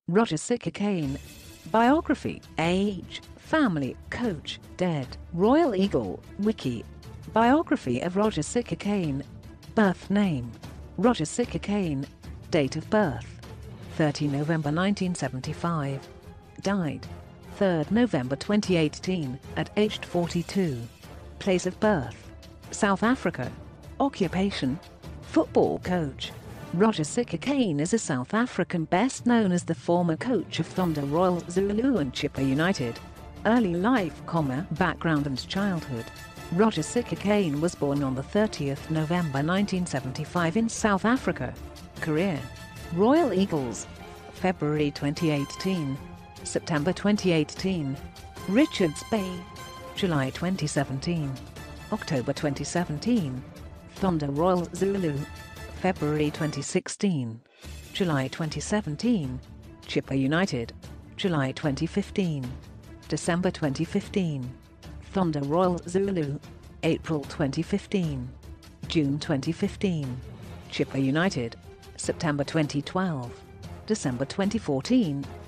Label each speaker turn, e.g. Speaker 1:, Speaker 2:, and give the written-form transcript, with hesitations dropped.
Speaker 1: Roger Sikakane. Biography, age, family, coach, dead. Royal Eagle, Wiki. Biography of Roger Sikakane. Birth name, Roger Sikakane. Date of birth, 30 November 1975. Died, 3rd November 2018, at aged 42. Place of birth, South Africa. Occupation, football coach. Roger Sikakane is a South African best known as the former coach of Thonda Royal Zulu and Chippa United. Early life, background and childhood. Roger Sikakane was born on the 30th November 1975 in South Africa. Career, Royal Eagles, February 2018, September 2018, Richards Bay, July 2017, October 2017, Thonda Royal Zulu, February 2016, July 2017, Chippa United, July 2015, December 2015, Thonda Royal Zulu, April 2015, June 2015, Chippa United, September 2012, December 2014,